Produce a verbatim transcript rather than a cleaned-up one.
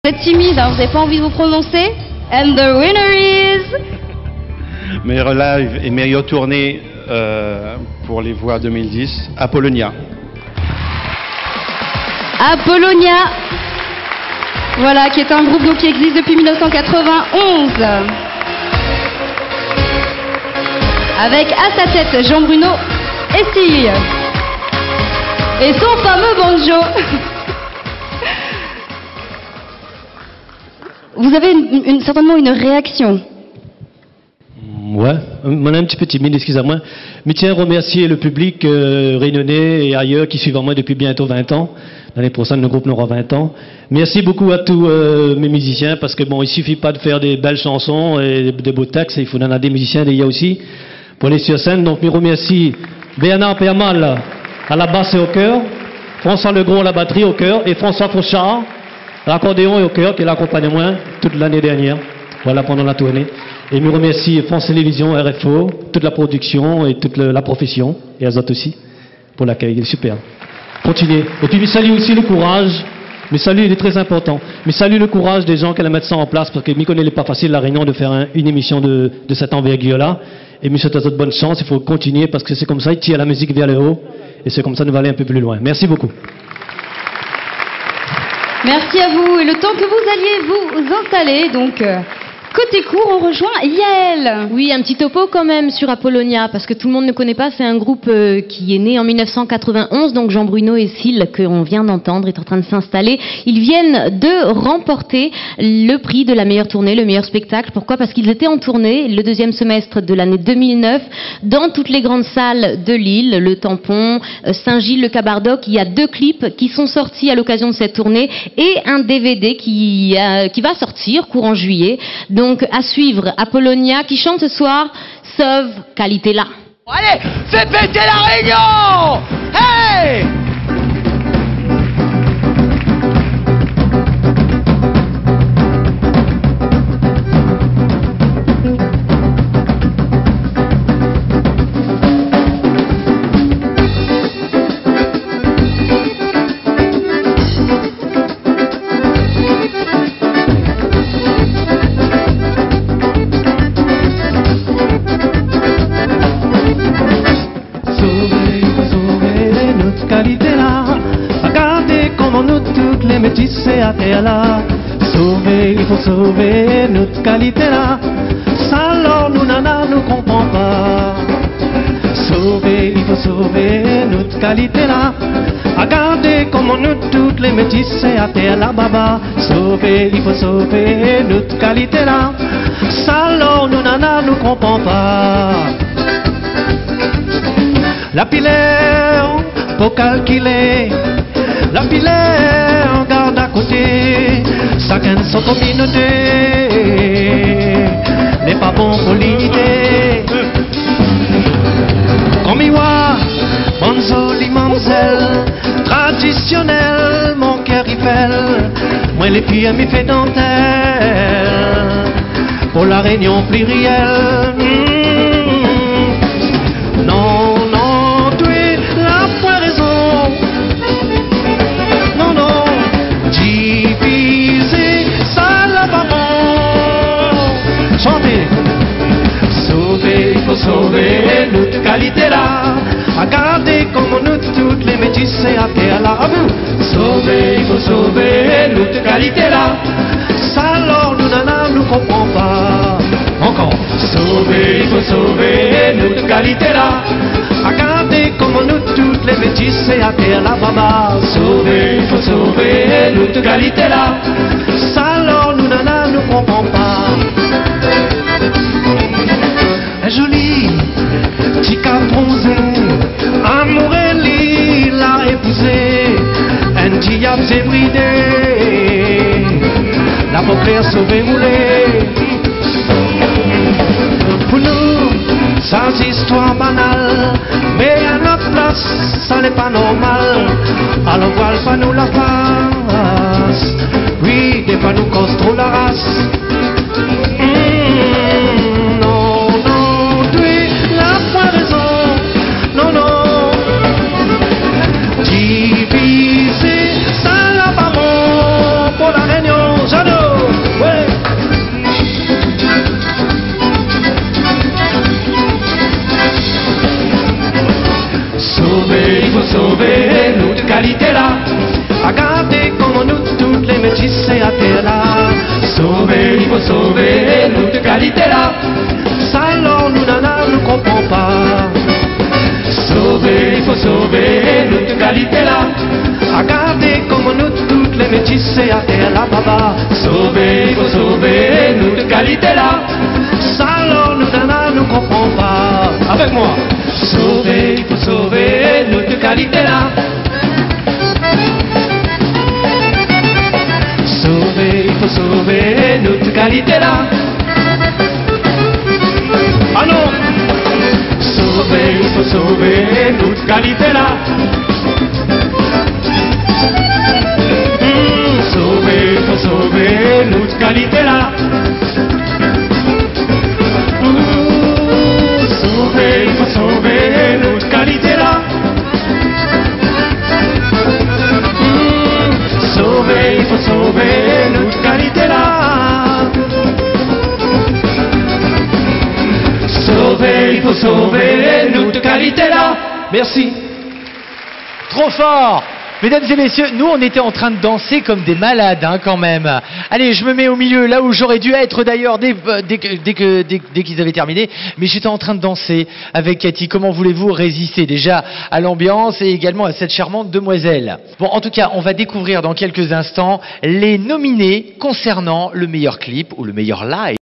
Vous êtes timide, hein, vous n'avez pas envie de vous prononcer. And the winner is... Meilleur live et meilleure tournée euh, pour les voix deux mille dix, Apollonia. Apollonia, voilà, qui est un groupe donc, qui existe depuis mille neuf cent quatre-vingt-onze. Avec à sa tête Jean-Bruno Estille et son fameux banjo. Vous avez une, une, certainement une réaction. Ouais, on est un petit peu timide, excusez-moi. Mais tiens, remercier le public euh, réunionnais et ailleurs qui suivent moi depuis bientôt vingt ans. L'année prochaine, le groupe aura vingt ans. Merci beaucoup à tous euh, mes musiciens, parce que bon, il suffit pas de faire des belles chansons et des beaux textes, il faut en avoir des musiciens, des gars aussi, pour aller sur scène. Donc, je remercie Bernard Permal à la basse et au chœur, François Legros à la batterie au chœur, et François Fauchard à l'accordéon et au chœur, qui l'accompagne moi toute l'année dernière, voilà, pendant la tournée. Et je remercie France Télévisions, R F O, toute la production et toute le, la profession, et Azot aussi, pour l'accueil, il est super. Continuez. Et puis, je salue aussi le courage. Mais salut, il est très important. Mais salut le courage des gens qui allaient mettre ça en place, parce que je ne connais pas facile la réunion de faire un, une émission de, de cette envergure-là. Et monsieur, tu as de bonne chance, il faut continuer, parce que c'est comme ça, il tire la musique vers le haut. Et c'est comme ça, nous va aller un peu plus loin. Merci beaucoup. Merci à vous. Et le temps que vous alliez vous installer, donc... Euh... Côté court, on rejoint Yael. Oui, un petit topo quand même sur Apollonia, parce que tout le monde ne connaît pas. C'est un groupe euh, qui est né en mille neuf cent quatre-vingt-onze, donc Jean-Bruno Estille, qu'on vient d'entendre, est en train de s'installer. Ils viennent de remporter le prix de la meilleure tournée, le meilleur spectacle. Pourquoi ? Parce qu'ils étaient en tournée le deuxième semestre de l'année deux mille neuf dans toutes les grandes salles de Lille, le Tampon, Saint-Gilles, le Cabardoc. Il y a deux clips qui sont sortis à l'occasion de cette tournée et un D V D qui, euh, qui va sortir courant juillet. Donc, à suivre, Apollonia qui chante ce soir Sauve Qualité là. Allez, fais péter la réunion! Hey! À terre là, sauver, il faut sauver notre qualité là. Ça alors nous nana nous comprend pas. Sauver, il faut sauver notre qualité là. Regardez comment nous toutes les métissés à terre là baba. Sauver, il faut sauver notre qualité là. Ça alors nous nana nous comprend pas. La pilaire pour calculer. La pilaire garde à côté, chacun son communauté, n'est pas bon pour l'unité. Comme il voit, bonne jolie mademoiselle, traditionnelle, mon cœur il fait, moi les filles m'y fait dentelle, pour la réunion plurielle. Mmh. Non, non, tu es la poiraison. Sauver notre qualité là. Regardez comment nous toutes les métissés à terre là. À vous. Sauver, il faut sauver notre qualité là. Ça alors nous nana nous comprend pas. Encore. Sauver, il faut sauver notre qualité là. Regardez comment nous toutes les métissés à terre là baba. Sauver, il faut sauver notre qualité là. Ça alors nous nana nous comprend pas. Jolie, chica bronzée, Amourelli l'a épousé, un diable s'est bridé, la paupière sauvée moulée. Pour nous, ça c'est histoire banale, mais à notre place, ça n'est pas normal. Alors voile pas nous la face, oui, des fois nous cause trop la race. Divisé, ça n'a pas bon pour la réunion. c'est à terre là. Sauver, il faut sauver notre qualité là. Ça alors nous nana ne comprend pas. Sauver, il faut sauver notre qualité là. Regardez comme nous toutes les métisses c'est à terre là papa. Sauver, il faut sauver notre qualité là. Ça alors nous nana ne comprend pas. Avec moi. Sauver, il faut sauver notre qualité là. Sauver, il faut sauver notre qualité là. Ah non. Sauver, il faut sauver notre qualité là. Mmh, sauver, il faut sauver notre qualité là. Mmh, sauver, il faut sauver notre qualité là. Mmh, sauver, il faut sauver notre qualité là. Sauver, il faut sauver notre qualité là. Merci. Trop fort! Mesdames et messieurs, nous on était en train de danser comme des malades hein, quand même. Allez, je me mets au milieu, là où j'aurais dû être d'ailleurs dès, dès, que- dès, que- dès, dès qu'ils avaient terminé. Mais j'étais en train de danser avec Cathy. Comment voulez-vous résister déjà à l'ambiance et également à cette charmante demoiselle? Bon, en tout cas, on va découvrir dans quelques instants les nominés concernant le meilleur clip ou le meilleur live.